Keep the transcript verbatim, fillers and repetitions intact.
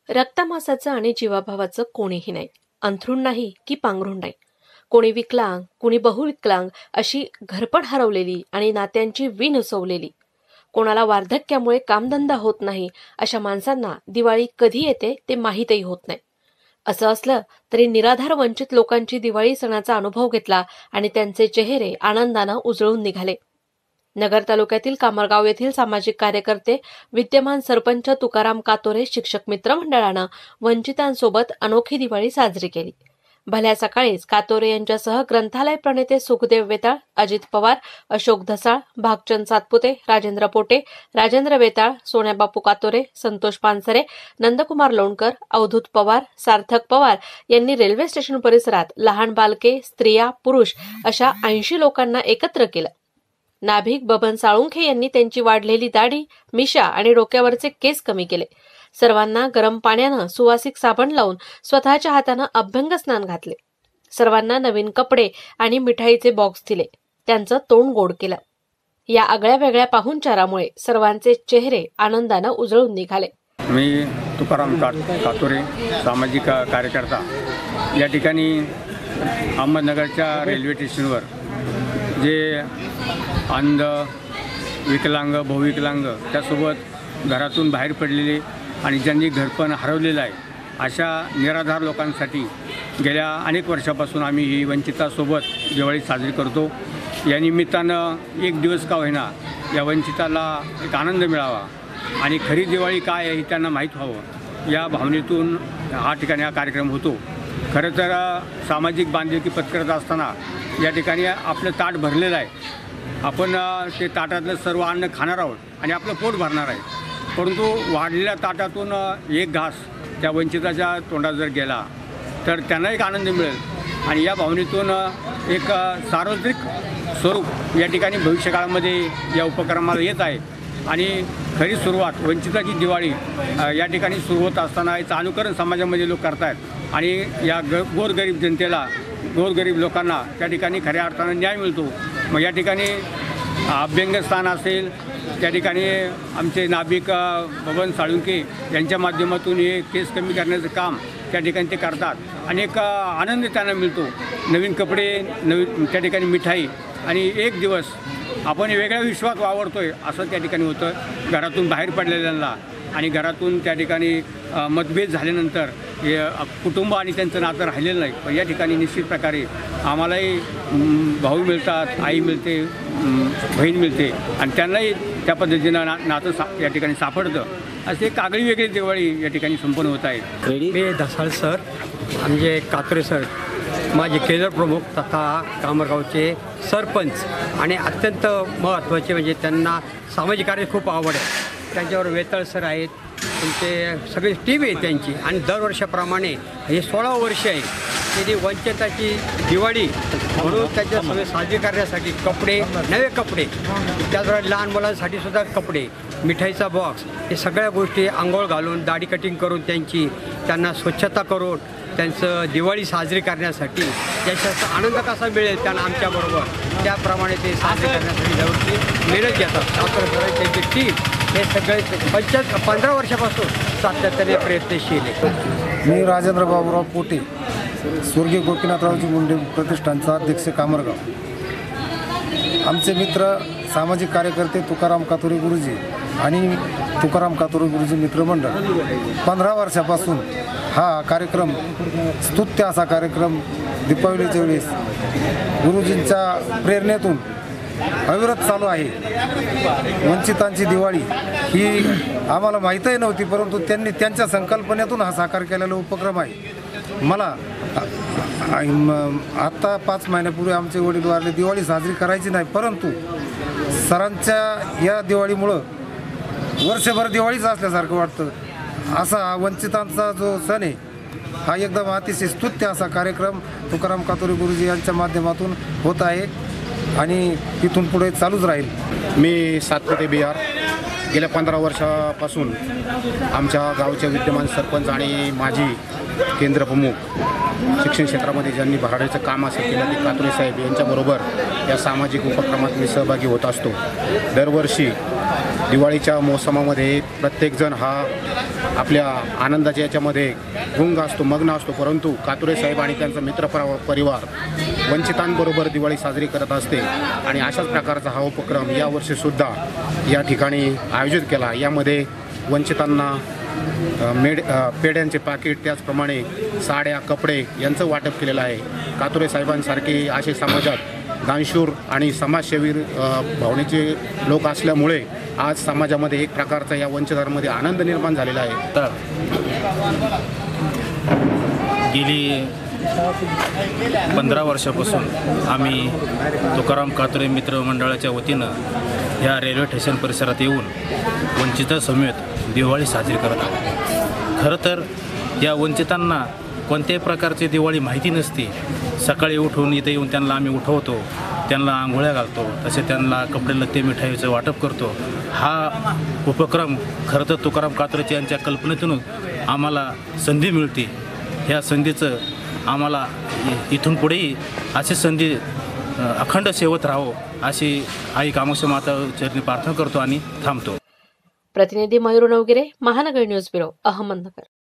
रक्तमासाचं आणि जीवाभावाचं कोणीही नाही, अंथरूण नाही की पांघरूण नाही. कोणी विकलांग, कोणी बहुविकलांग, अशी घरपड हरवलेली आणि नात्यांची वीण उसवलेली, कोणाला वार्धक्यामुळे कामधंदा होत नाही, अशा माणसांना दिवाळी कधी येते ते माहीतही होत नाही. असं असलं तरी निराधार वंचित लोकांची दिवाळी सणाचा अनुभव घेतला आणि त्यांचे चेहरे आनंदानं उजळून निघाले. नगर तालुक्यातील कामरगाव येथील सामाजिक कार्यकर्ते, विद्यमान सरपंच तुकाराम कातोरे शिक्षक मित्र मंडळानं वंचितांसोबत अनोखी दिवाळी साजरी केली. भल्या सकाळीच कातोरे यांच्यासह ग्रंथालय प्रणेते सुखदेव वेताळ, अजित पवार, अशोक धसाळ, भागचंद सातपुते, राजेंद्र पोटे, राजेंद्र वेताळ, सोन्याबापू कातोरे, संतोष पानसरे, नंदकुमार लोणकर, अवधूत पवार, सार्थक पवार यांनी रेल्वे स्टेशन परिसरात लहान बालके, स्त्रिया, पुरुष अशा ऐंशी लोकांना एकत्र केलं. नाभिक बबन साळुंखे यांनी त्यांची वाढलेली दाढी, मिशा आणि डोक्यावरचे केस कमी केले. सर्वांना गरम पाण्यानं सुवासिक साबण लावून स्वतःच्या हातानं अभ्यंग स्नान घातले. सर्वांना नवीन कपडे आणि मिठाईचे बॉक्स दिले. त्यांचं तोंड गोड केलं. या आगळ्या वेगळ्या पाहुणचारामुळे सर्वांचे चेहरे आनंदानं उजळून निघाले. मी तुकाराम कातोरे, सामाजिक कार्यकर्ता. या ठिकाणी अहमदनगरच्या रेल्वे स्टेशनवर जे अंध, विकलांग, बहुविकलांग, त्यासोबत घरातून बाहेर पडलेले आणि ज्यांनी घरपण हरवलेलं आहे, अशा निराधार लोकांसाठी गेल्या अनेक वर्षापासून आम्ही ही वंचितासोबत दिवाळी साजरी करतो. या निमित्तानं एक दिवस का होईना या वंचिताला एक आनंद मिळावा आणि खरी दिवाळी काय आहे हे त्यांना माहीत व्हावं, या भावनेतून हा ठिकाणी हा कार्यक्रम होतो. खरं तर सामाजिक बांधिलकी पत्करत असताना या ठिकाणी आपलं ताट भरलेलं आहे. आपण ते ताटातलं सर्व अन्न खाणार आहोत आणि आपलं पोट भरणार आहे. परंतु वाढलेल्या ताटातून एक घास त्या वंचिताच्या तोंडात जर गेला तर त्यांना एक आनंद मिळेल आणि या भावनेतून एक सार्वत्रिक स्वरूप या ठिकाणी भविष्यकाळामध्ये या उपक्रमाला येत आहे. आणि खरी सुरुवात वंचिताची दिवाळी या ठिकाणी सुरू होत असताना याचं अनुकरण समाजामध्ये लोक करत आहेत आणि या ग गोरगरीब जनतेला, गोरगरीब लोकांना त्या ठिकाणी खऱ्या अर्थानं न्याय मिळतो. मग या ठिकाणी अभ्यंगस्थान असेल, त्या ठिकाणी आमचे नाभिक बबन साळुंखे यांच्या माध्यमातून हे केस कमी करण्याचं काम त्या ठिकाणी ते करतात आणि एक आनंद त्यांना मिळतो. नवीन कपडे, नवीन त्या ठिकाणी मिठाई आणि एक दिवस आपण वेगळ्या विश्वात वावरतोय असं त्या ठिकाणी होतं. घरातून बाहेर पडलेल्यांना आणि घरातून त्या ठिकाणी मतभेद झाल्यानंतर हे कुटुंब आणि त्यांचं नातं राहिलेलं नाही. पण या ठिकाणी निश्चित प्रकारे आम्हालाही भाऊ मिळतात, आई मिळते, बहीण मिळते आणि त्यांनाही त्या पद्धतीनं ना नातं सा या ठिकाणी सापडतं. असे एक आगळी वेगळी दिवाळी या ठिकाणी संपन्न होत आहे. मी धसाळ सर, म्हणजे कातोरे सर, माझे केंद्र प्रमुख तथा कामरगावचे सरपंच आणि अत्यंत महत्त्वाचे म्हणजे त्यांना सामाजिक कार्य खूप आवड आहे. त्यांच्यावर वेताळ सर आहेत, त्यांचे सगळी टीम आहे त्यांची आणि दरवर्षाप्रमाणे हे सोळा वर्ष आहे त्यांनी वंचिताची दिवाळी म्हणून त्यांच्या सगळे साजरी करण्यासाठी कपडे, नवे कपडे, त्याचबरोबर लहान मुलांसाठी सुद्धा कपडे, मिठाईचा बॉक्स, हे सगळ्या गोष्टी आंघोळ घालून, दाढी कटिंग करून त्यांची त्यांना स्वच्छता करून त्यांचं दिवाळी साजरी करण्यासाठी त्याचा आनंद कसा मिळेल त्यांना आमच्याबरोबर, त्याप्रमाणे ते साजरी करण्यासाठी दरवर्षी मेहनत घेतात. डॉक्टर त्यांची टीम हे सगळे पंचायत पंधरा वर्षापासून सातत्याने प्रयत्नशील आहे. मी राजेंद्र बाबूराव पोटे, स्वर्गीय गोपीनाथरावजी मुंडे प्रतिष्ठानचा अध्यक्ष, कामरगाव. आमचे मित्र सामाजिक कार्यकर्ते तुकाराम कातोरे गुरुजी आणि तुकाराम कातोरे गुरुजी मित्रमंडळ पंधरा वर्षापासून हा कार्यक्रम, स्तुत्य असा कार्यक्रम दीपावलीच्या वेळेस गुरुजींच्या प्रेरणेतून अविरत चालू आहे. वंचितांची दिवाळी ही आम्हाला माहीतही नव्हती, परंतु त्यांनी त्यांच्या संकल्पनेतून हा साकार केलेला उपक्रम आहे. मला आत्ता पाच महिन्यापूर्वी आमचे वडील वारले, दिवाळी साजरी करायची नाही, परंतु सरांच्या या दिवाळीमुळं वर्षभर दिवाळीच असल्यासारखं वाटतं. असा वंचितांचा जो सण आहे हा एकदम अतिशय स्तुत्य असा कार्यक्रम तुकाराम कातोरे गुरुजी यांच्या माध्यमातून होत आहे आणि इथून पुढे चालूच राहील. मी सातपुते बिहार, गेल्या पंधरा वर्षापासून आमच्या गावचे विद्यमान सरपंच आणि माजी केंद्र प्रमुख, शिक्षण क्षेत्रामध्ये ज्यांनी भराडीचं काम असं केलं ते कातोरे साहेब यांच्याबरोबर या सामाजिक उपक्रमात मी सहभागी होत असतो. दरवर्षी दिवाळीच्या मोसमामध्ये प्रत्येकजण हा आपल्या आनंदाच्या याच्यामध्ये गुंग असतो, मग्न असतो, परंतु कातुरे साहेब आणि त्यांचा मित्र पर- परिवार वंचितांबरोबर दिवाळी साजरी करत असते आणि अशाच प्रकारचा हा उपक्रम यावर्षीसुद्धा या ठिकाणी आयोजित केला. यामध्ये वंचितांना अ, मेड अ, पेढ्यांचे पाकिट, त्याचप्रमाणे साड्या, कपडे यांचं वाटप केलेलं आहे. कातुरे साहेबांसारखे असे समाजात दानशूर आणि समाजसेवी अ, भावनेचे लोक असल्यामुळे आज समाजामध्ये एक प्रकारचा या वंचितांमध्ये आनंद निर्माण झालेला आहे. तर गेली पंधरा वर्षापासून आम्ही तुकाराम कातुरे मित्र मंडळाच्या वतीनं या रेल्वे स्टेशन परिसरात येऊन वंचितासमेत दिवाळी साजरी करत आहोत. खरं तर या वंचितांना कोणत्याही प्रकारची दिवाळी माहिती नसते. सकाळी उठून इथे येऊन त्यांना आम्ही उठवतो, त्यांना आंघोळ्या घालतो, तसे त्यांना कपडे लत्ते मिठाईचं वाटप करतो. हा उपक्रम खरं तर तुकाराम कातुरे यांच्या कल्पनेतून आम्हाला संधी मिळते. ह्या संधीचं आम्हाला इथून पुढेही अशी संधी अखंड सेवत राहो अशी आई कामाक्षा माता चरणी प्रार्थना करतो आणि थांबतो. प्रतिनिधी मयूर नवगिरे, महानगर न्यूज ब्युरो, अहमदनगर.